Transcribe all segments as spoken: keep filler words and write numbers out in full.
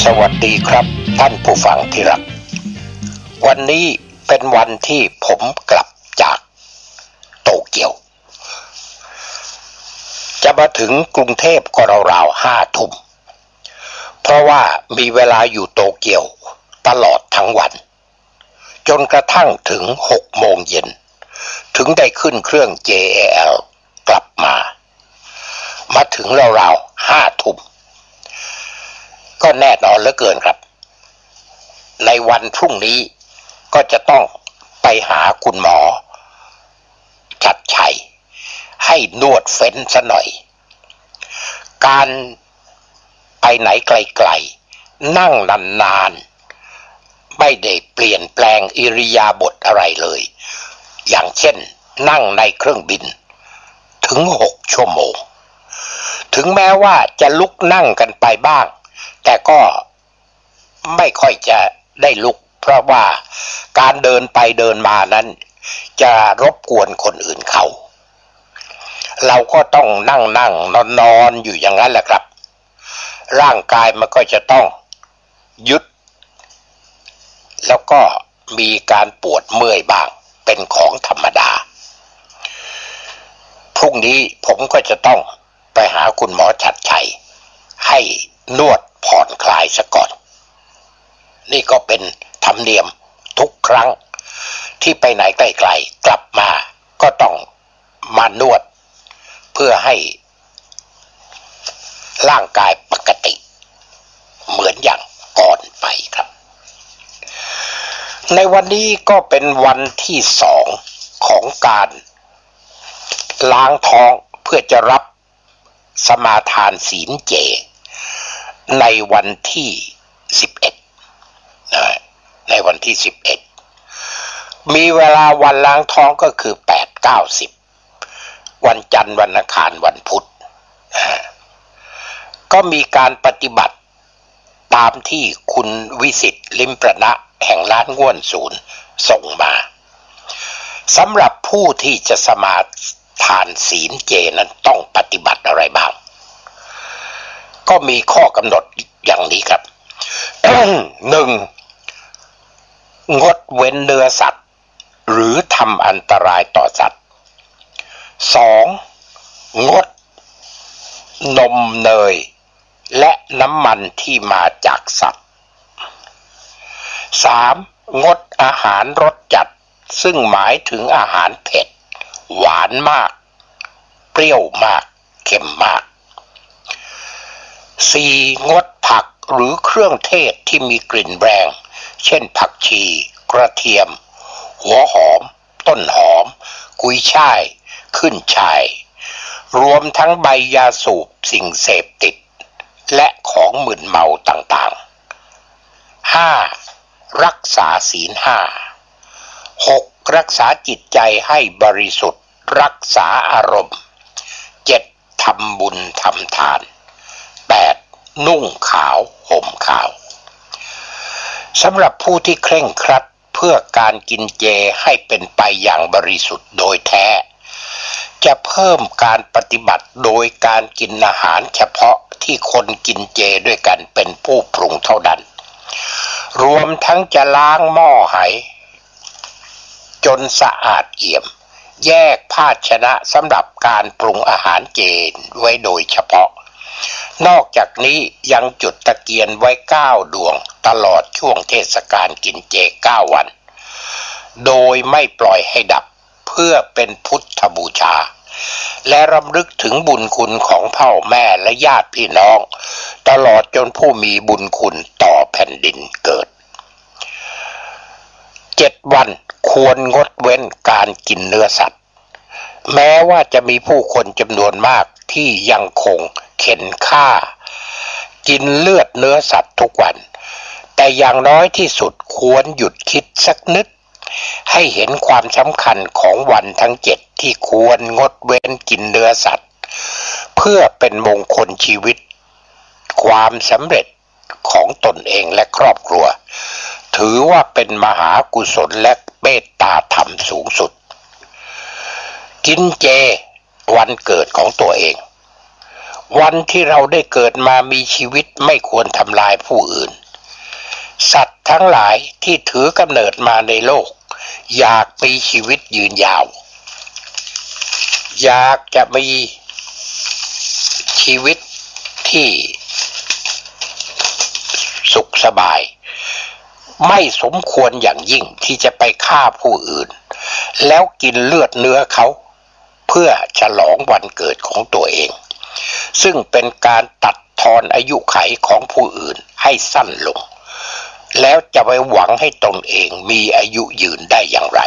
สวัสดีครับท่านผู้ฟังที่รักวันนี้เป็นวันที่ผมกลับจากโตเกียวจะมาถึงกรุงเทพก็ราวๆห้าทุ่มเพราะว่ามีเวลาอยู่โตเกียวตลอดทั้งวันจนกระทั่งถึงหกโมงเย็นถึงได้ขึ้นเครื่อง เจ เอ แอล กลับมามาถึงราวๆห้าทุ่มก็แน่นอนเหลือเกินครับในวันพรุ่งนี้ก็จะต้องไปหาคุณหมอชัดชัยให้นวดเฟ้นซะหน่อยการไปไหนไกลๆนั่งนานๆไม่ได้เปลี่ยนแปลงอิริยาบถอะไรเลยอย่างเช่นนั่งในเครื่องบินถึงหกชั่วโมงถึงแม้ว่าจะลุกนั่งกันไปบ้างแต่ก็ไม่ค่อยจะได้ลุกเพราะว่าการเดินไปเดินมานั้นจะรบกวนคนอื่นเขาเราก็ต้องนั่งนั่งนอนนอนอยู่อย่างนั้นแหละครับร่างกายมันก็จะต้องยึดแล้วก็มีการปวดเมื่อยบ้างเป็นของธรรมดาพรุ่งนี้ผมก็จะต้องไปหาคุณหมอชัดชัยให้นวดผ่อนคลายซะก่อนนี่ก็เป็นธรรมเนียมทุกครั้งที่ไปไหนไกลๆกลับมาก็ต้องมานวดเพื่อให้ร่างกายปกติเหมือนอย่างก่อนไปครับในวันนี้ก็เป็นวันที่สองของการล้างท้องเพื่อจะรับสมาทานศีลเจในวันที่สิบเอ็ดนะในวันที่สิบเอ็ดมีเวลาวันล้างท้องก็คือแปด เก้า สิบวันจันทร์วันอังคารวันพุธก็มีการปฏิบัติตามที่คุณวิสิตรลิมประณะแห่งร้านง่วนศูนย์ส่งมาสำหรับผู้ที่จะสมาทานศีลเจนั้นต้องปฏิบัติอะไรบ้างก็มีข้อกำหนดอย่างนี้ครับ หนึ่งงดเว้นเนื้อสัตว์หรือทำอันตรายต่อสัตว์สองงดนมเนยและน้ำมันที่มาจากสัตว์สามงดอาหารรสจัดซึ่งหมายถึงอาหารเผ็ดหวานมากเปรี้ยวมากเค็มมากสี่งดผักหรือเครื่องเทศที่มีกลิ่นแรงเช่นผักชีกระเทียมหัวหอมต้นหอมกุยช่ายขึ้นช่ายรวมทั้งใบยาสูบสิ่งเสพติดและของมึนเมาต่างๆห้ารักษาศีลห้าหกรักษาจิตใจให้บริสุทธิ์รักษาอารมณ์เจ็ดทำบุญทำทานแปดนุ่งขาวห่มขาวสำหรับผู้ที่เคร่งครัดเพื่อการกินเจให้เป็นไปอย่างบริสุทธิ์โดยแท้จะเพิ่มการปฏิบัติโดยการกินอาหารเฉพาะที่คนกินเจด้วยกันเป็นผู้ปรุงเท่านั้นรวมทั้งจะล้างหม้อไหจนสะอาดเอี่ยมแยกภาชนะสำหรับการปรุงอาหารเจไว้โดยเฉพาะนอกจากนี้ยังจุดตะเกียงไว้เก้าดวงตลอดช่วงเทศกาลกินเจเก้าวันโดยไม่ปล่อยให้ดับเพื่อเป็นพุทธบูชาและรำลึกถึงบุญคุณของพ่อแม่และญาติพี่น้องตลอดจนผู้มีบุญคุณต่อแผ่นดินเกิดเจ็ดวันควรงดเว้นการกินเนื้อสัตว์แม้ว่าจะมีผู้คนจำนวนมากที่ยังคงเข็นฆ่ากินเลือดเนื้อสัตว์ทุกวันแต่อย่างน้อยที่สุดควรหยุดคิดสักนิดให้เห็นความสำคัญของวันทั้งเจ็ดที่ควรงดเว้นกินเนื้อสัตว์เพื่อเป็นมงคลชีวิตความสำเร็จของตนเองและครอบครัวถือว่าเป็นมหากุศลและเมตตาธรรมสูงสุดกินเจวันเกิดของตัวเองวันที่เราได้เกิดมามีชีวิตไม่ควรทำลายผู้อื่นสัตว์ทั้งหลายที่ถือกำเนิดมาในโลกอยากมีชีวิตยืนยาวอยากจะมีชีวิตที่สุขสบายไม่สมควรอย่างยิ่งที่จะไปฆ่าผู้อื่นแล้วกินเลือดเนื้อเขาเพื่อฉลองวันเกิดของตัวเองซึ่งเป็นการตัดทอนอายุขัยของผู้อื่นให้สั้นลงแล้วจะไปหวังให้ตนเองมีอายุยืนได้อย่างไร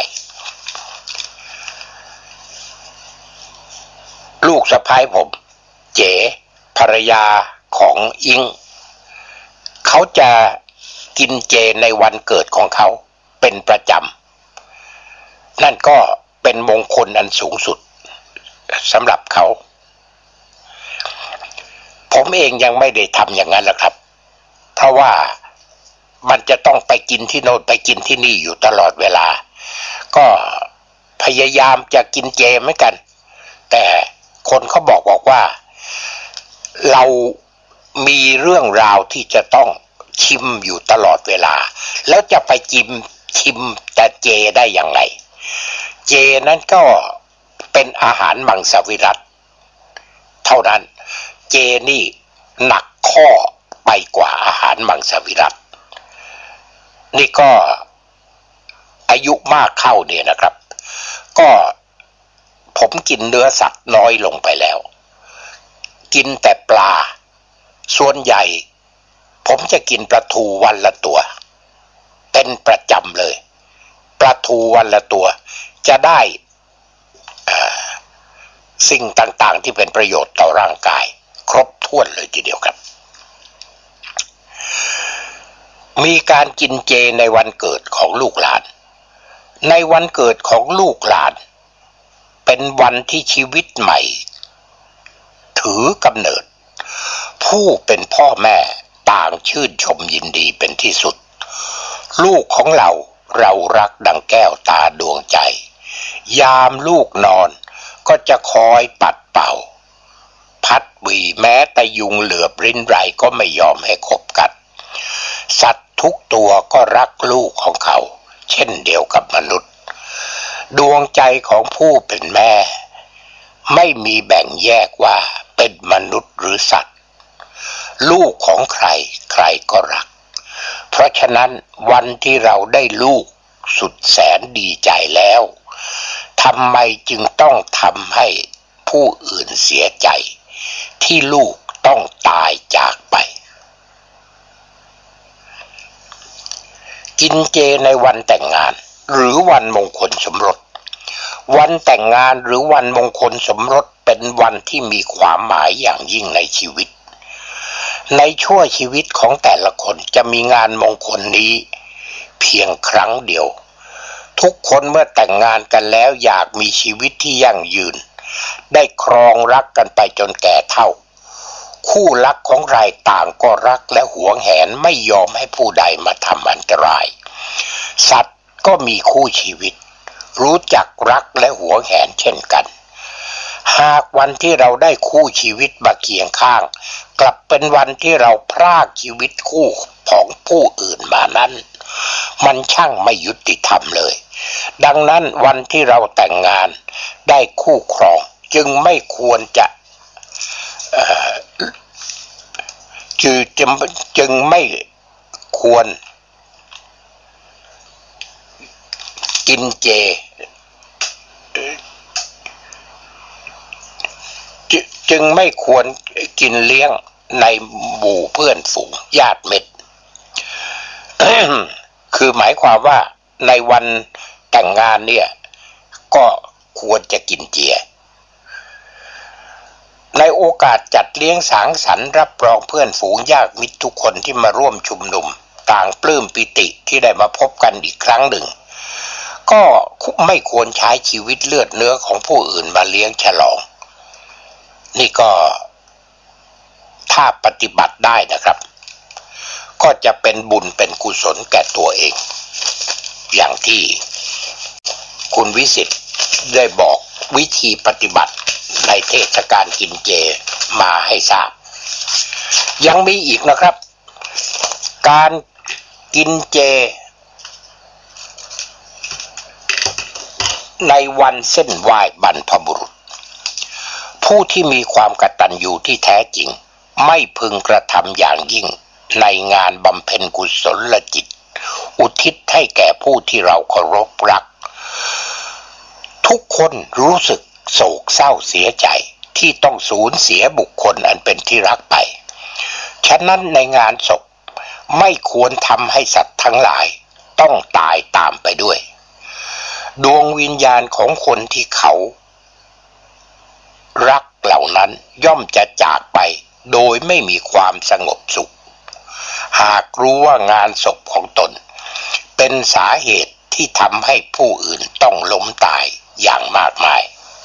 ลูกสะใภ้ผมเจ๋ภรรยาของอิงเขาจะกินเจในวันเกิดของเขาเป็นประจำนั่นก็เป็นมงคลอันสูงสุดสำหรับเขาผมเองยังไม่ได้ทำอย่างนั้นแหละครับเพราะว่ามันจะต้องไปกินที่โน่นไปกินที่นี่อยู่ตลอดเวลาก็พยายามจะกินเจเหมือนกันแต่คนเขาบอกบอกว่าเรามีเรื่องราวที่จะต้องชิมอยู่ตลอดเวลาแล้วจะไปจิมชิมแต่เจได้อย่างไรเจนั้นก็เป็นอาหารมังสวิรัติเท่านั้นเจนี่หนักข้อไปกว่าอาหารมังสวิรัตินี่ก็อายุมากเข้าเนี่ยนะครับก็ผมกินเนื้อสัตว์น้อยลงไปแล้วกินแต่ปลาส่วนใหญ่ผมจะกินปลาทูวันละตัวเป็นประจำเลยปลาทูวันละตัวจะได้สิ่งต่างๆที่เป็นประโยชน์ต่อร่างกายครบถ้วนเลยทีเดียวครับมีการกินเจในวันเกิดของลูกหลานในวันเกิดของลูกหลานเป็นวันที่ชีวิตใหม่ถือกำเนิดผู้เป็นพ่อแม่ต่างชื่นชมยินดีเป็นที่สุดลูกของเราเรารักดังแก้วตาดวงใจยามลูกนอนก็จะคอยปัดเป่าพัดหวีแม้แต่ยุงเหลือบริ้นไรก็ไม่ยอมให้คบกัดสัตว์ทุกตัวก็รักลูกของเขาเช่นเดียวกับมนุษย์ดวงใจของผู้เป็นแม่ไม่มีแบ่งแยกว่าเป็นมนุษย์หรือสัตว์ลูกของใครใครก็รักเพราะฉะนั้นวันที่เราได้ลูกสุดแสนดีใจแล้วทำไมจึงต้องทำให้ผู้อื่นเสียใจที่ลูกต้องตายจากไปกินเจในวันแต่งงานหรือวันมงคลสมรสวันแต่งงานหรือวันมงคลสมรสเป็นวันที่มีความหมายอย่างยิ่งในชีวิตในชั่วชีวิตของแต่ละคนจะมีงานมงคลนี้เพียงครั้งเดียวทุกคนเมื่อแต่งงานกันแล้วอยากมีชีวิตที่ยั่งยืนได้ครองรักกันไปจนแก่เฒ่าคู่รักของรายต่างก็รักและหวงแหนไม่ยอมให้ผู้ใดมาทำอันตรายสัตว์ก็มีคู่ชีวิตรู้จักรักและหวงแหนเช่นกันหากวันที่เราได้คู่ชีวิตมาเคียงข้างกลับเป็นวันที่เราพรากชีวิตคู่ของผู้อื่นมานั้นมันช่างไม่ยุติธรรมเลยดังนั้นวันที่เราแต่งงานได้คู่ครองจึงไม่ควรจะจึงจึงไม่ควรกินเจจึงไม่ควรกินเลี้ยงในหมู่เพื่อนฝูงญาติมิตร คือหมายความว่าในวันแต่งงานเนี่ยก็ควรจะกินเจในโอกาสจัดเลี้ยงสังสรรค์รับรองเพื่อนฝูงญาติมิตรทุกคนที่มาร่วมชุมนุมต่างปลื้มปิติที่ได้มาพบกันอีกครั้งหนึ่งก็ไม่ควรใช้ชีวิตเลือดเนื้อของผู้อื่นมาเลี้ยงฉลองนี่ก็ถ้าปฏิบัติได้นะครับก็จะเป็นบุญเป็นกุศลแก่ตัวเองอย่างที่คุณวิสิทธิ์ได้บอกวิธีปฏิบัติในเทศกาลกินเจมาให้ทราบยังมีอีกนะครับการกินเจในวันเส้นไหว้บรรพบุรุษผู้ที่มีความกตัญญูที่แท้จริงไม่พึงกระทำอย่างยิ่งในงานบำเพ็ญกุศลจิตอุทิศให้แก่ผู้ที่เราเคารพรักทุกคนรู้สึกโศกเศร้าเสียใจที่ต้องสูญเสียบุคคลอันเป็นที่รักไปฉะนั้นในงานศพไม่ควรทำให้สัตว์ทั้งหลายต้องตายตามไปด้วยดวงวิญญาณของคนที่เขารักเหล่านั้นย่อมจะจากไปโดยไม่มีความสงบสุขหากรู้ว่างานศพของตนเป็นสาเหตุที่ทำให้ผู้อื่นต้องล้มตายอย่างมากมาย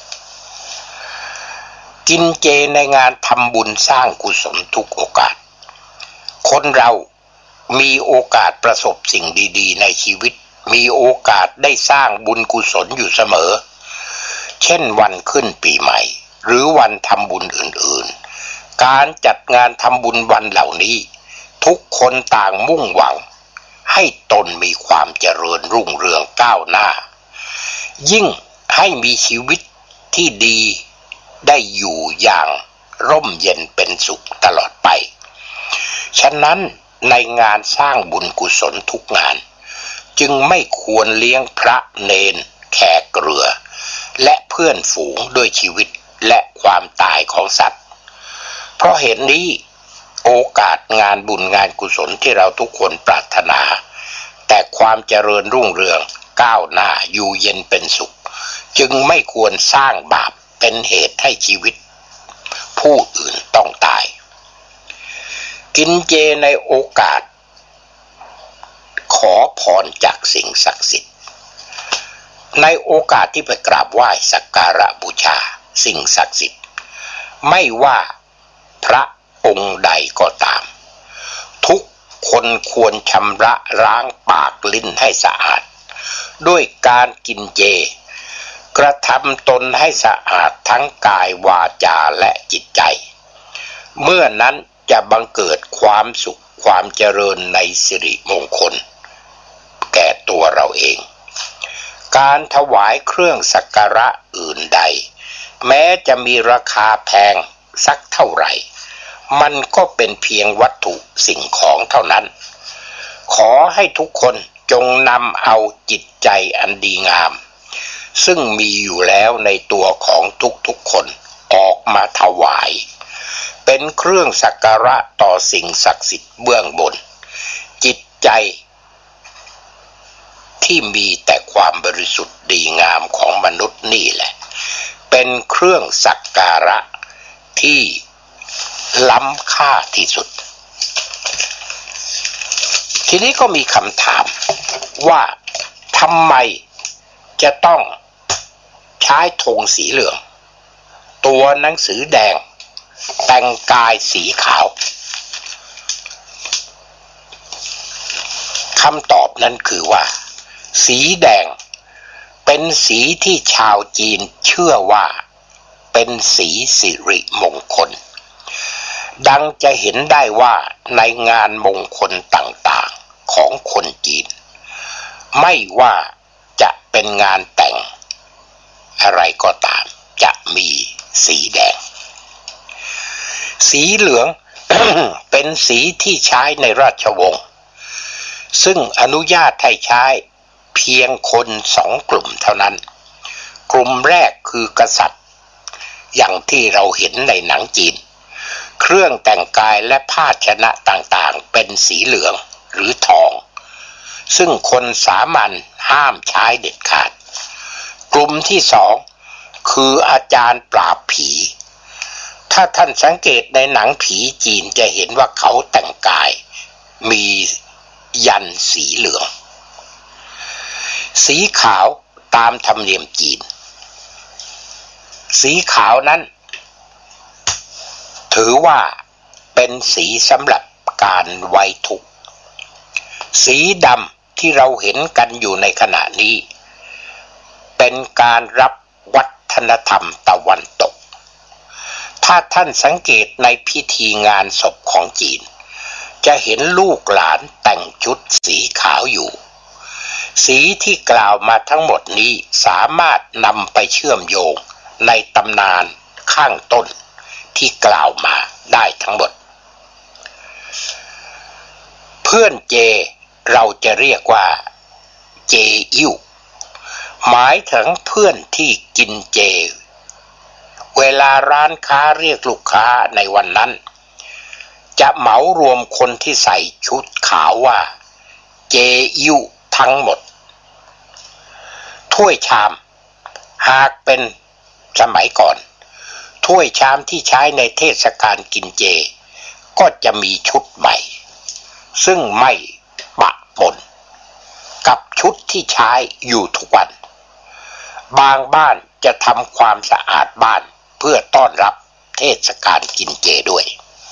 กินเจในงานทำบุญสร้างกุศลทุกโอกาสคนเรามีโอกาสประสบสิ่งดีๆในชีวิตมีโอกาสได้สร้างบุญกุศลอยู่เสมอเช่นวันขึ้นปีใหม่หรือวันทำบุญอื่นๆการจัดงานทำบุญวันเหล่านี้ทุกคนต่างมุ่งหวังให้ตนมีความเจริญรุ่งเรืองก้าวหน้ายิ่งให้มีชีวิตที่ดีได้อยู่อย่างร่มเย็นเป็นสุขตลอดไปฉะนั้นในงานสร้างบุญกุศลทุกงานจึงไม่ควรเลี้ยงพระเณรแขกเรือและเพื่อนฝูงด้วยชีวิตและความตายของสัตว์เพราะเหตุนี้โอกาสงานบุญงานกุศลที่เราทุกคนปรารถนาแต่ความเจริญรุ่งเรืองก้าวหน้าอยู่เย็นเป็นสุขจึงไม่ควรสร้างบาปเป็นเหตุให้ชีวิตผู้อื่นต้องตายกินเจในโอกาสขอพรจากสิ่งศักดิ์สิทธิ์ในโอกาสที่ไปกราบไหว้สักการะบูชาสิ่งศักดิ์สิทธิ์ไม่ว่าพระองค์ใดก็ตามทุกคนควรชำระล้างปากลิ้นให้สะอาดด้วยการกินเจกระทำตนให้สะอาดทั้งกายวาจาและจิตใจเมื่อนั้นจะบังเกิดความสุขความเจริญในสิริมงคลแก่ตัวเราเองการถวายเครื่องสักการะอื่นใดแม้จะมีราคาแพงสักเท่าไหร่มันก็เป็นเพียงวัตถุสิ่งของเท่านั้นขอให้ทุกคนจงนำเอาจิตใจอันดีงามซึ่งมีอยู่แล้วในตัวของทุกๆคนออกมาถวายเป็นเครื่องสักการะต่อสิ่งศักดิ์สิทธิ์เบื้องบนจิตใจที่มีแต่ความบริสุทธิ์ดีงามของมนุษย์นี่แหละเป็นเครื่องสักการะที่ล้ำค่าที่สุดทีนี้ก็มีคำถามว่าทำไมจะต้องใช้ธงสีเหลืองตัวหนังสือแดงแต่งกายสีขาวคำตอบนั้นคือว่าสีแดงเป็นสีที่ชาวจีนเชื่อว่าเป็นสีสิริมงคลดังจะเห็นได้ว่าในงานมงคลต่างๆของคนจีนไม่ว่าจะเป็นงานแต่งอะไรก็ตามจะมีสีแดงสีเหลือง เป็นสีที่ใช้ในราชวงศ์ซึ่งอนุญาตให้ใช้เพียงคนสองกลุ่มเท่านั้นกลุ่มแรกคือกษัตริย์อย่างที่เราเห็นในหนังจีนเครื่องแต่งกายและภาชนะต่างๆเป็นสีเหลืองหรือทองซึ่งคนสามัญห้ามใช้เด็ดขาดกลุ่มที่สองคืออาจารย์ปราบผีถ้าท่านสังเกตในหนังผีจีนจะเห็นว่าเขาแต่งกายมียันสีเหลืองสีขาวตามธรรมเนียมจีนสีขาวนั้นถือว่าเป็นสีสำหรับการไว้ทุกข์สีดำที่เราเห็นกันอยู่ในขณะนี้เป็นการรับวัฒนธรรมตะวันตกถ้าท่านสังเกตในพิธีงานศพของจีนจะเห็นลูกหลานแต่งชุดสีขาวอยู่สีที่กล่าวมาทั้งหมดนี้สามารถนำไปเชื่อมโยงในตำนานข้างต้นที่กล่าวมาได้ทั้งหมดเพื่อนเจเราจะเรียกว่าเจอิ่วหมายถึงเพื่อนที่กินเจเวลาร้านค้าเรียกลูกค้าในวันนั้นจะเหมารวมคนที่ใส่ชุดขาวว่าเจอิ่วทั้งหมดถ้วยชามหากเป็นสมัยก่อนถ้วยชามที่ใช้ในเทศกาลกินเจก็จะมีชุดใหม่ซึ่งไม่ปะปนกับชุดที่ใช้อยู่ทุกวันบางบ้านจะทำความสะอาดบ้านเพื่อต้อนรับเทศกาลกินเจด้วย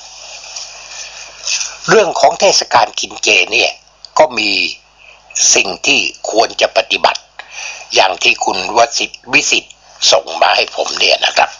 เรื่องของเทศกาลกินเจเนี่ยก็มีสิ่งที่ควรจะปฏิบัติอย่างที่คุณวสิทธิ์วิสิทธิ์ส่งมาให้ผมเนี่ยนะครับ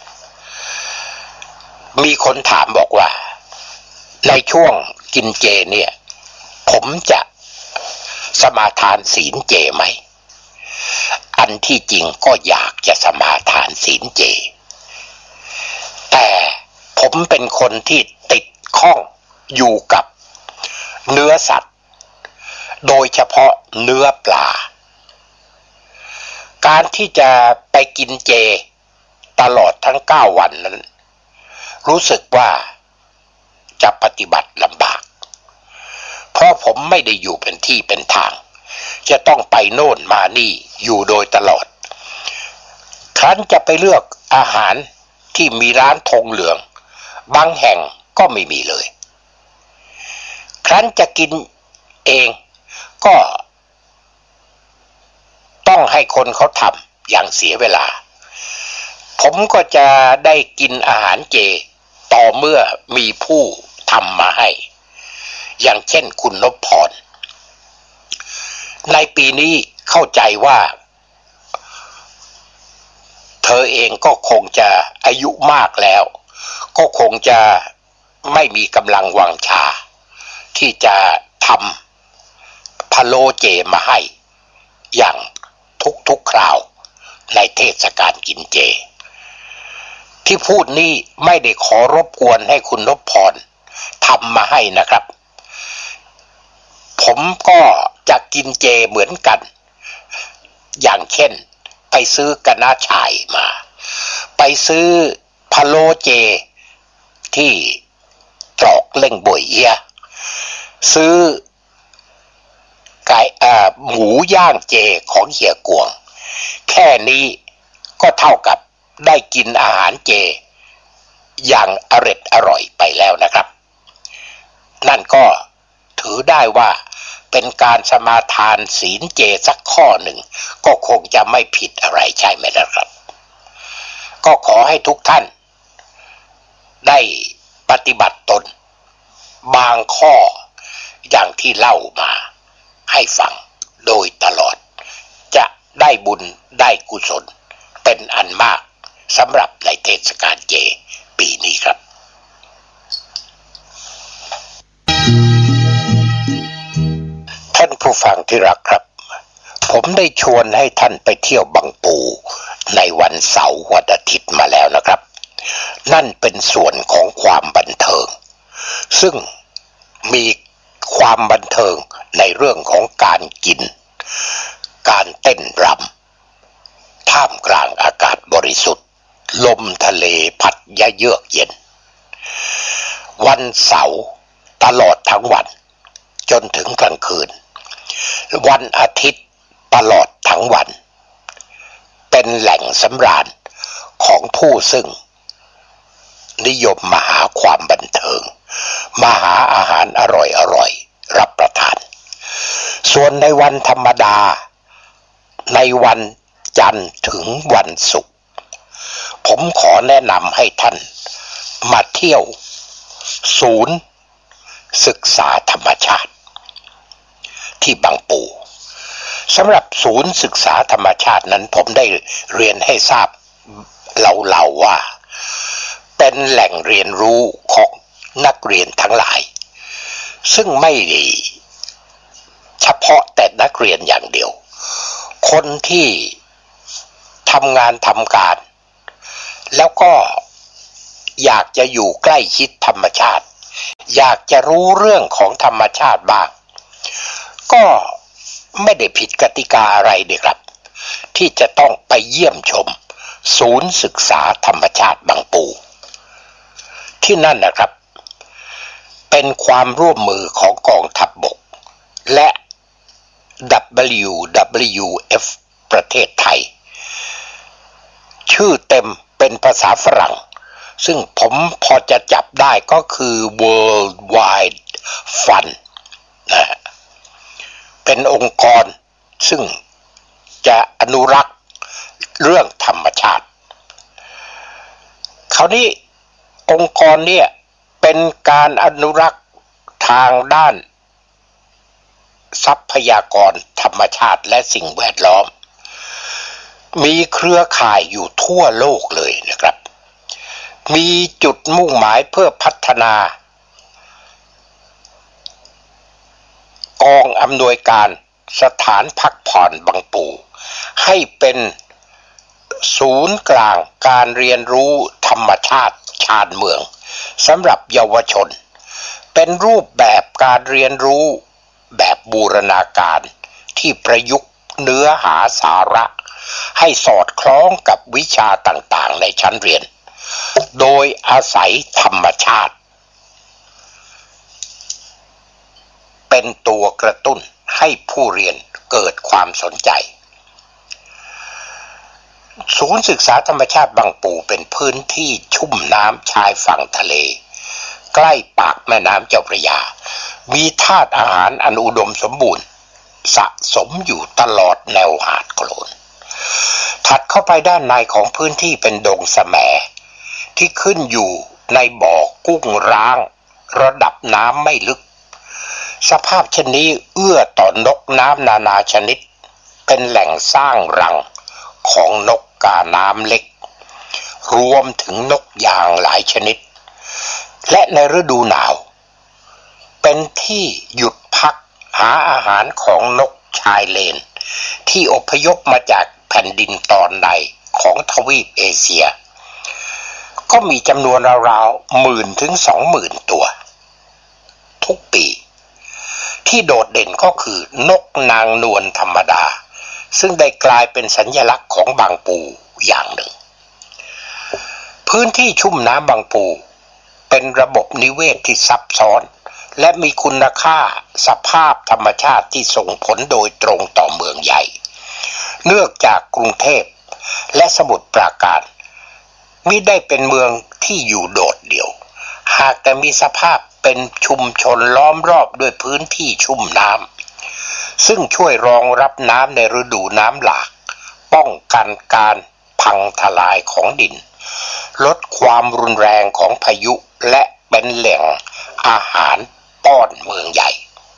มีคนถามบอกว่าในช่วงกินเจเนี่ยผมจะสมาทานศีลเจไหมอันที่จริงก็อยากจะสมาทานศีลเจแต่ผมเป็นคนที่ติดข้องอยู่กับเนื้อสัตว์โดยเฉพาะเนื้อปลาการที่จะไปกินเจตลอดทั้งเก้าวันนั้นรู้สึกว่าจะปฏิบัติลำบากเพราะผมไม่ได้อยู่เป็นที่เป็นทางจะต้องไปโน่นมานี่อยู่โดยตลอดครั้นจะไปเลือกอาหารที่มีร้านธงเหลืองบางแห่งก็ไม่มีเลยครั้นจะกินเองก็ต้องให้คนเขาทำอย่างเสียเวลาผมก็จะได้กินอาหารเจต่อเมื่อมีผู้ทำมาให้อย่างเช่นคุณนพพรในปีนี้เข้าใจว่าเธอเองก็คงจะอายุมากแล้วก็คงจะไม่มีกำลังวังชาที่จะทำพะโล้เจมาให้อย่างทุกๆคราวในเทศกาลกินเจที่พูดนี้ไม่ได้ขอรบกวนให้คุณนพพรทำมาให้นะครับผมก็จะกินเจเหมือนกันอย่างเช่นไปซื้อกะนาฉ่ายมาไปซื้อพะโล้เจที่ตรอกเล่งบ่วยเอียซื้อไก่อ่าหมูย่างเจของเฮียกวงแค่นี้ก็เท่ากับได้กินอาหารเจอย่างอร็ดอร่อยไปแล้วนะครับนั่นก็ถือได้ว่าเป็นการสมาทานศีลเจสักข้อหนึ่งก็คงจะไม่ผิดอะไรใช่ไหมล่ะครับก็ขอให้ทุกท่านได้ปฏิบัติตนบางข้ออย่างที่เล่ามาให้ฟังโดยตลอดจะได้บุญได้กุศลเป็นอันมากสำหรับในเทศกาลเจปีนี้ครับท่านผู้ฟังที่รักครับผมได้ชวนให้ท่านไปเที่ยวบางปูในวันเสาร์วันอาทิตย์มาแล้วนะครับนั่นเป็นส่วนของความบันเทิงซึ่งมีความบันเทิงในเรื่องของการกินการเต้นรำท่ามกลางอากาศบริสุทธิ์ลมทะเลพัดยะเยือกเย็นวันเสาร์ตลอดทั้งวันจนถึงกลางคืนวันอาทิตย์ตลอดทั้งวันเป็นแหล่งสำราญของผู้ซึ่งนิยมมาหาความบันเทิงมาหาอาหารอร่อยๆรับประทานส่วนในวันธรรมดาในวันจันทร์ถึงวันศุกร์ผมขอแนะนำให้ท่านมาเที่ยวศูนย์ศึกษาธรรมชาติที่บางปูสำหรับศูนย์ศึกษาธรรมชาตินั้นผมได้เรียนให้ทราบเล่าๆว่าเป็นแหล่งเรียนรู้ของนักเรียนทั้งหลายซึ่งไม่ได้เฉพาะแต่นักเรียนอย่างเดียวคนที่ทำงานทำการแล้วก็อยากจะอยู่ใกล้ชิดธรรมชาติอยากจะรู้เรื่องของธรรมชาติบ้างก็ไม่ได้ผิดกติกาอะไรเด็กครับที่จะต้องไปเยี่ยมชมศูนย์ศึกษาธรรมชาติบางปูที่นั่นนะครับเป็นความร่วมมือของกองทัพบกและ ดับเบิลยู ดับเบิลยู เอฟ ประเทศไทยชื่อเต็มเป็นภาษาฝรั่งซึ่งผมพอจะจับได้ก็คือ Worldwide Fund นะฮะเป็นองค์กรซึ่งจะอนุรักษ์เรื่องธรรมชาติคราวนี้องค์กรเนี่ยเป็นการอนุรักษ์ทางด้านทรัพยากรธรรมชาติและสิ่งแวดล้อมมีเครือข่ายอยู่ทั่วโลกเลยนะครับมีจุดมุ่งหมายเพื่อพัฒนากองอำนวยการสถานพักผ่อนบางปูให้เป็นศูนย์กลางการเรียนรู้ธรรมชาติชาญเมืองสำหรับเยาวชนเป็นรูปแบบการเรียนรู้แบบบูรณาการที่ประยุกต์เนื้อหาสาระให้สอดคล้องกับวิชาต่างๆในชั้นเรียนโดยอาศัยธรรมชาติเป็นตัวกระตุ้นให้ผู้เรียนเกิดความสนใจศูนย์ศึกษาธรรมชาติบางปูเป็นพื้นที่ชุ่มน้ำชายฝั่งทะเลใกล้ปากแม่น้ำเจ้าพระยามีธาตุอาหารอันอุดมสมบูรณ์สะสมอยู่ตลอดแนวหาดโคลนถัดเข้าไปด้านในของพื้นที่เป็นดงแสมที่ขึ้นอยู่ในบ่อกุ้งร้างระดับน้ำไม่ลึกสภาพเช่นนี้เอื้อต่อนกน้ำนานาชนิดเป็นแหล่งสร้างรังของนกกาน้ำเล็กรวมถึงนกยางหลายชนิดและในฤดูหนาวเป็นที่หยุดพักหาอาหารของนกชายเลนที่อพยพมาจากแผ่นดินตอนในของทวีปเอเชียก็มีจำนวนราวๆหมื่นถึงสองหมื่นตัวทุกปีที่โดดเด่นก็คือนกนางนวลธรรมดาซึ่งได้กลายเป็นสัญลักษณ์ของบางปูอย่างหนึ่งพื้นที่ชุ่มน้ำบางปูเป็นระบบนิเวศที่ซับซ้อนและมีคุณค่าสภาพธรรมชาติที่ส่งผลโดยตรงต่อเมืองใหญ่เนื่องจากกรุงเทพและสมุทรปราการมิได้เป็นเมืองที่อยู่โดดเดี่ยวหากแต่มีสภาพเป็นชุมชนล้อมรอบด้วยพื้นที่ชุ่มน้ำซึ่งช่วยรองรับน้ำในฤดูน้ำหลากป้องกันการพังทลายของดินลดความรุนแรงของพายุและเป็นแหล่งอาหารป้อนเมืองใหญ่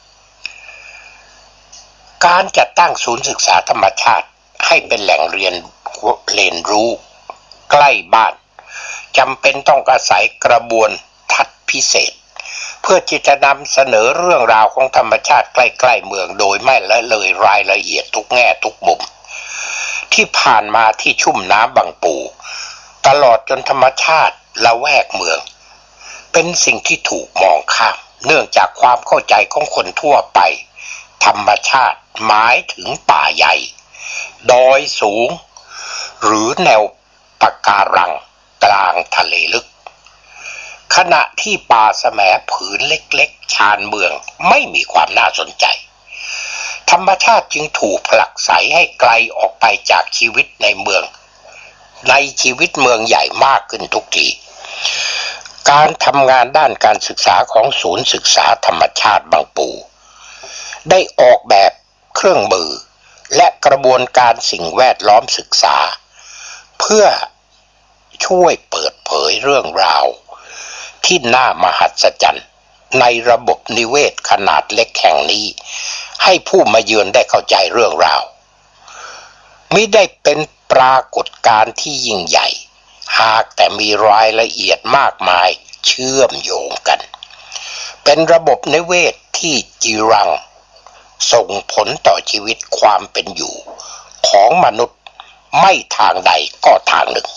การจัดตั้งศูนย์ศึกษาธรรมชาติให้เป็นแหล่งเรียนเรียนรู้ใกล้บ้านจำเป็นต้องอาศัยกระบวนทัศน์พิเศษเพื่อที่จะนำเสนอเรื่องราวของธรรมชาติใกล้ๆเมืองโดยไม่ละเลยรายละเอียดทุกแง่ทุกมุมที่ผ่านมาที่ชุ่มน้ำบางปูตลอดจนธรรมชาติละแวกเมืองเป็นสิ่งที่ถูกมองข้ามเนื่องจากความเข้าใจของคนทั่วไปธรรมชาติหมายถึงป่าใหญ่ดอยสูงหรือแนวปะการังกลางทะเลลึกขณะที่ป่าแสมผืนเล็กๆชานเมืองไม่มีความน่าสนใจธรรมชาติจึงถูกผลักไสให้ไกลออกไปจากชีวิตในเมืองในชีวิตเมืองใหญ่มากขึ้นทุกทีการทำงานด้านการศึกษาของศูนย์ศึกษาธรรมชาติบางปูได้ออกแบบเครื่องมือและกระบวนการสิ่งแวดล้อมศึกษาเพื่อช่วยเปิดเผยเรื่องราวที่น่ามหัศจรรย์ในระบบนิเวศขนาดเล็กแห่งนี้ให้ผู้มาเยือนได้เข้าใจเรื่องราวมิได้เป็นปรากฏการณ์ที่ยิ่งใหญ่หากแต่มีรายละเอียดมากมายเชื่อมโยงกันเป็นระบบนิเวศที่จีรังส่งผลต่อชีวิตความเป็นอยู่ของมนุษย์ไม่ทางใดก็ทางหนึ่ง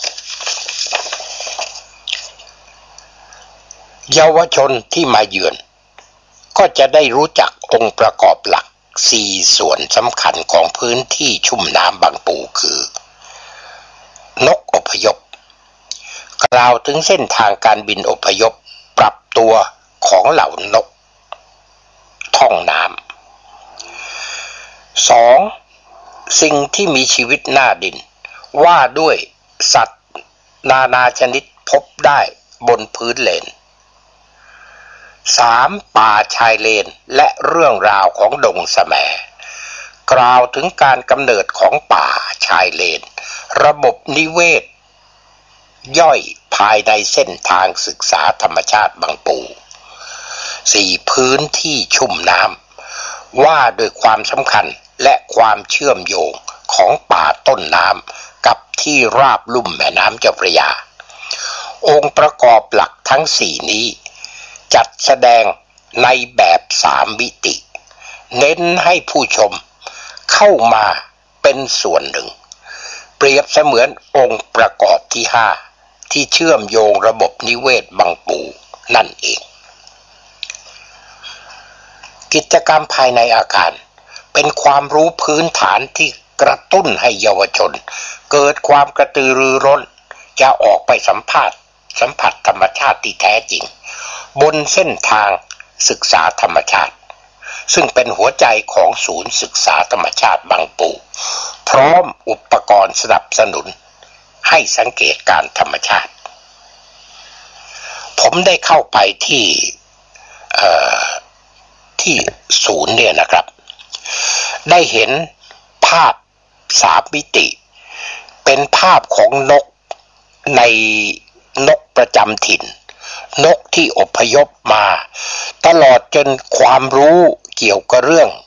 เยาวชนที่มาเยือนก็จะได้รู้จักองค์ประกอบหลักสี่ส่วนสำคัญของพื้นที่ชุ่มน้ำบางปูคือนกอพยพกล่าวถึงเส้นทางการบินอพยพปรับตัวของเหล่านกท่องน้ำสองสิ่งที่มีชีวิตหน้าดินว่าด้วยสัตว์นานาชนิดพบได้บนพื้นเลนสามป่าชายเลนและเรื่องราวของดงแสมกล่าวถึงการกำเนิดของป่าชายเลนระบบนิเวศย่อยภายในเส้นทางศึกษาธรรมชาติบางปูสี่พื้นที่ชุ่มน้ำว่าด้วยความสำคัญและความเชื่อมโยงของป่าต้นน้ำกับที่ราบลุ่มแม่น้ำเจ้าพระยาองค์ประกอบหลักทั้งสี่นี้จัดแสดงในแบบสามมิติเน้นให้ผู้ชมเข้ามาเป็นส่วนหนึ่งเปรียบเสมือนองค์ประกอบที่ห้าที่เชื่อมโยงระบบนิเวศบางปูนั่นเองกิจกรรมภายในอาคารเป็นความรู้พื้นฐานที่กระตุ้นให้เยาวชนเกิดความกระตือรือร้นจะออกไปสัมผัสสัมผัสธรรมชาติที่แท้จริงบนเส้นทางศึกษาธรรมชาติซึ่งเป็นหัวใจของศูนย์ศึกษาธรรมชาติบางปูพร้อมอุปกรณ์สนับสนุนให้สังเกตการธรรมชาติผมได้เข้าไปที่ที่ศูนย์เนี่ยนะครับได้เห็นภาพสามมิติเป็นภาพของนกในนกประจำถิ่นนกที่อพยพมาตลอดจนความรู้เกี่ยวกับเรื่อง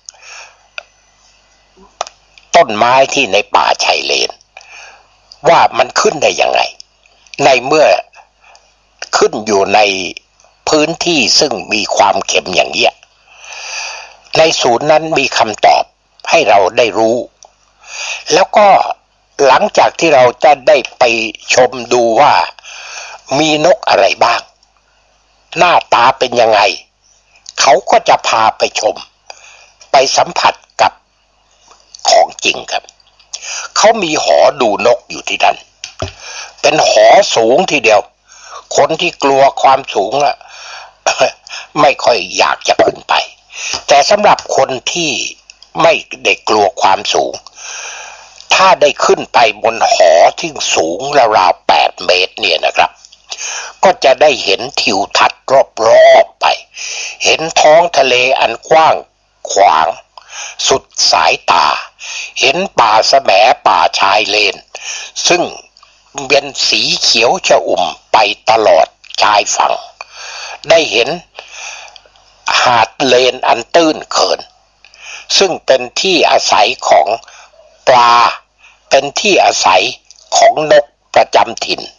ต้นไม้ที่ในป่าชายเลนว่ามันขึ้นได้ยังไงในเมื่อขึ้นอยู่ในพื้นที่ซึ่งมีความเค็มอย่างเงี้ยในศูนย์นั้นมีคำตอบให้เราได้รู้แล้วก็หลังจากที่เราจะได้ไปชมดูว่ามีนกอะไรบ้างหน้าตาเป็นยังไงเขาก็จะพาไปชมไปสัมผัสกับของจริงครับเขามีหอดูนกอยู่ที่นั่นเป็นหอสูงทีเดียวคนที่กลัวความสูงอ่ะ ไม่ค่อยอยากจะขึ้นไปแต่สำหรับคนที่ไม่ได้กลัวความสูงถ้าได้ขึ้นไปบนหอที่สูงราวๆแปดเมตรเนี่ยนะครับก็จะได้เห็นทิวทัศน์รอบๆไปเห็นท้องทะเลอันกว้างขวางสุดสายตาเห็นป่าแสมป่าชายเลนซึ่งเป็นสีเขียวชอุ่มไปตลอดชายฝั่งได้เห็นหาดเลนอันตื้นเขินซึ่งเป็นที่อาศัยของปลาเป็นที่อาศัยของนกประจำถิ่น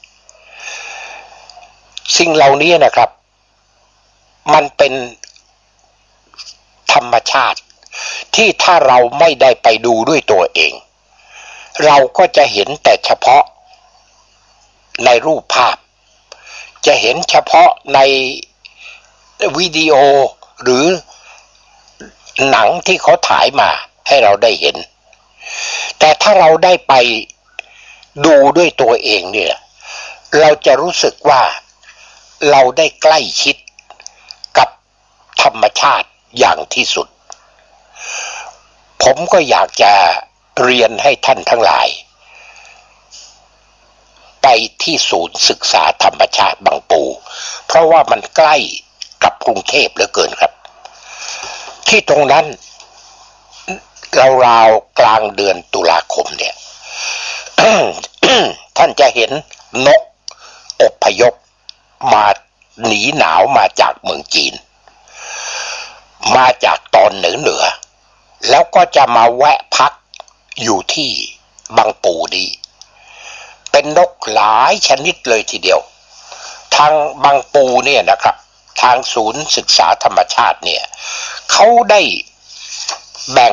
สิ่งเหล่านี้นะครับมันเป็นธรรมชาติที่ถ้าเราไม่ได้ไปดูด้วยตัวเองเราก็จะเห็นแต่เฉพาะในรูปภาพจะเห็นเฉพาะในวิดีโอหรือหนังที่เขาถ่ายมาให้เราได้เห็นแต่ถ้าเราได้ไปดูด้วยตัวเองเนี่ยเราจะรู้สึกว่าเราได้ใกล้ชิดกับธรรมชาติอย่างที่สุดผมก็อยากจะเรียนให้ท่านทั้งหลายไปที่ศูนย์ศึกษาธรรมชาติบางปูเพราะว่ามันใกล้กับกรุงเทพเหลือเกินครับที่ตรงนั้นราวๆกลางเดือนตุลาคมเนี่ย ท่านจะเห็นนกอพยพมาหนีหนาวมาจากเมืองจีนมาจากตอนเหนือเหนือแล้วก็จะมาแวะพักอยู่ที่บางปูดีเป็นนกหลายชนิดเลยทีเดียวทางบางปูเนี่ยนะครับทางศูนย์ศึกษาธรรมชาติเนี่ยเขาได้แบ่ง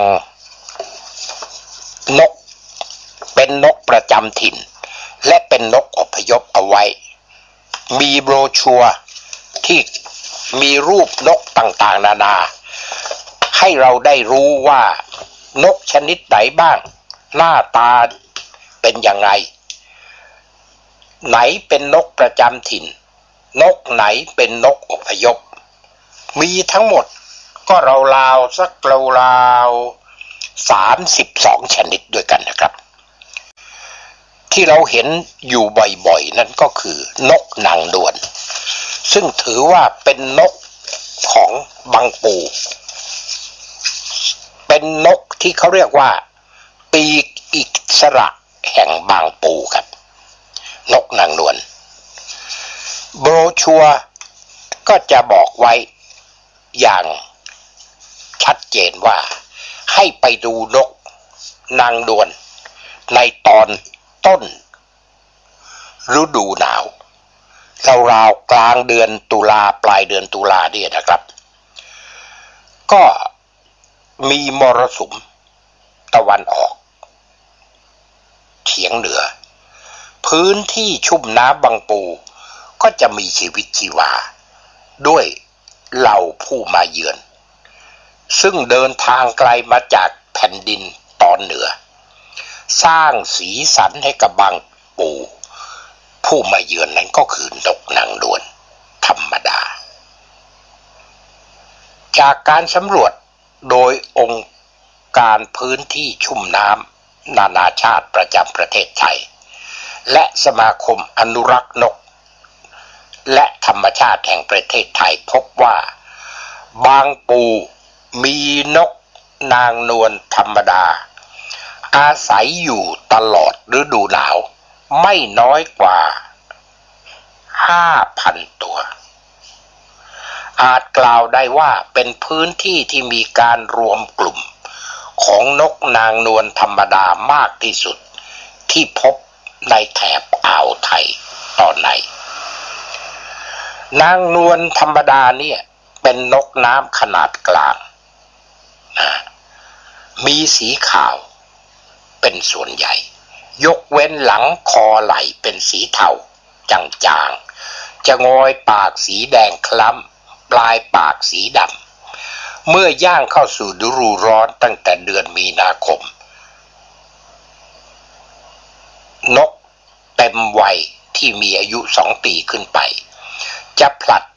นกเป็นนกประจำถิ่นและเป็นนกอพยพเอาไว้มีโบรชัวร์ที่มีรูปนกต่างๆนานาให้เราได้รู้ว่านกชนิดไหนบ้างหน้าตาเป็นยังไงไหนเป็นนกประจำถิ่นนกไหนเป็นนกอพยพมีทั้งหมดก็ราวๆสักราวๆสามสิบสองชนิดด้วยกันนะครับที่เราเห็นอยู่บ่อยๆนั่นก็คือนกนางดวนซึ่งถือว่าเป็นนกของบางปูเป็นนกที่เขาเรียกว่าปีกอิสระแห่งบางปูครับนกนางนวลโบรชัวร์ก็จะบอกไว้อย่างชัดเจนว่าให้ไปดูนกนางนวลในตอนต้นฤดูหนาวราวๆกลางเดือนตุลาปลายเดือนตุลาเนี่ยนะครับก็มีมรสุมตะวันออกเฉียงเหนือพื้นที่ชุ่มน้ำบางปูก็จะมีชีวิตชีวาด้วยเหล่าผู้มาเยือนซึ่งเดินทางไกลมาจากแผ่นดินตอนเหนือสร้างสีสันให้กับบางปูผู้มาเยือนนั้นก็คือนกนางดวนธรรมดาจากการสำรวจโดยองค์การพื้นที่ชุ่มน้ำนานาชาติประจำประเทศไทยและสมาคมอนุรักษ์นกและธรรมชาติแห่งประเทศไทยพบว่าบางปูมีนกนางนวลธรรมดาอาศัยอยู่ตลอดฤดูหนาวไม่น้อยกว่า ห้าพัน ตัวอาจกล่าวได้ว่าเป็นพื้นที่ที่มีการรวมกลุ่มของนกนางนวลธรรมดามากที่สุดที่พบในแถบอ่าวไทยตอนในนางนวลธรรมดาเนี่ยเป็นนกน้ำขนาดกลางนะมีสีขาวเป็นส่วนใหญ่ยกเว้นหลังคอไหล่เป็นสีเทาจางๆจะงอยปากสีแดงคล้ำปลายปากสีดำเมื่อย่างเข้าสู่ฤดูร้อนตั้งแต่เดือนมีนาคมนกเต็มวัยที่มีอายุสองปีขึ้นไปจะผลัด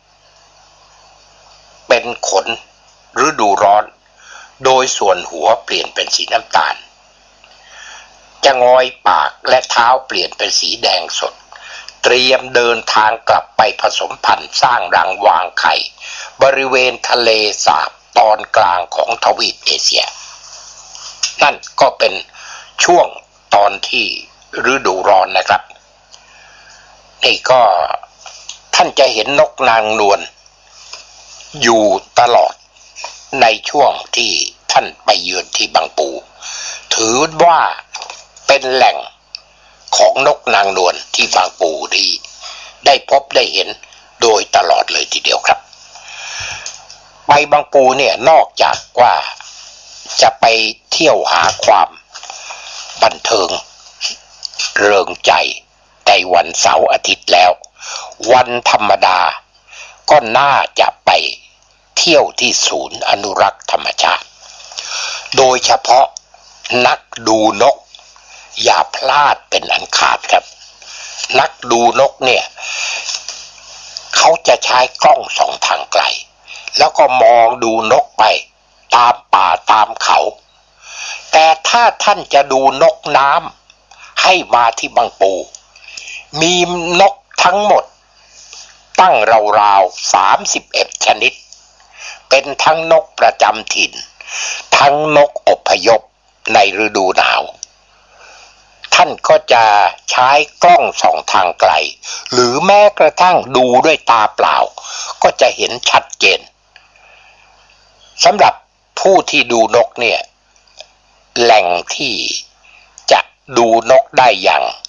เป็นขนฤดูร้อนโดยส่วนหัวเปลี่ยนเป็นสีน้ำตาลจะงอยปากและเท้าเปลี่ยนเป็นสีแดงสดเตรียมเดินทางกลับไปผสมพันธุ์สร้างรังวางไข่บริเวณทะเลสาบตอนกลางของทวีปเอเชียนั่นก็เป็นช่วงตอนที่ฤดูร้อนนะครับนี่ก็ท่านจะเห็นนกนางนวลอยู่ตลอดในช่วงที่ท่านไปเยือนที่บางปูถือว่าเป็นแหล่งของนกนางนวลที่บางปูดีได้พบได้เห็นโดยตลอดเลยทีเดียวครับไปบางปูเนี่ยนอกจากว่าจะไปเที่ยวหาความบันเทิงเริงใจในวันเสาร์อาทิตย์แล้ววันธรรมดาก็น่าจะไปเที่ยวที่ศูนย์อนุรักษ์ธรรมชาติโดยเฉพาะนักดูนกอย่าพลาดเป็นอันขาดครับนักดูนกเนี่ยเขาจะใช้กล้องส่องทางไกลแล้วก็มองดูนกไปตามป่าตามเขาแต่ถ้าท่านจะดูนกน้ำให้มาที่บางปูมีนกทั้งหมดตั้งราวๆสามสิบเอ็ดชนิดเป็นทั้งนกประจำถิ่นทั้งนกอพยพในฤดูหนาวท่านก็จะใช้กล้องส่องทางไกลหรือแม้กระทั่งดูด้วยตาเปล่าก็จะเห็นชัดเจนสำหรับผู้ที่ดูนกเนี่ยแหล่งที่จะดูนกได้อย่าง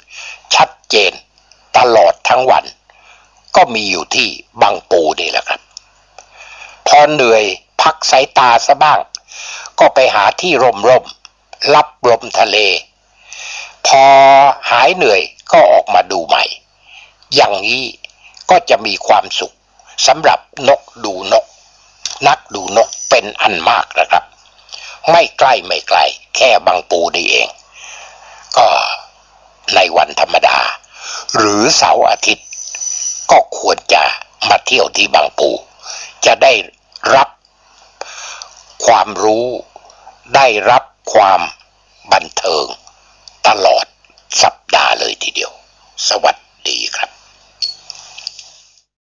ชัดเจนตลอดทั้งวันก็มีอยู่ที่บางปูนี่แหละครับพอเหนื่อยพักสายตาซะบ้างก็ไปหาที่ร่มๆรับลมทะเลพอหายเหนื่อยก็ออกมาดูใหม่อย่างนี้ก็จะมีความสุขสำหรับนกดูนกนักดูนกเป็นอันมากนะครับไม่ใกล้ไม่ไกลแค่บางปูนี่เองก็ในวันธรรมดาหรือเสาร์อาทิตย์ก็ควรจะมาเที่ยวที่บางปูจะได้รับความรู้ได้รับความบันเทิงตลอดสัปดาห์เลยทีเดียวสวัสดี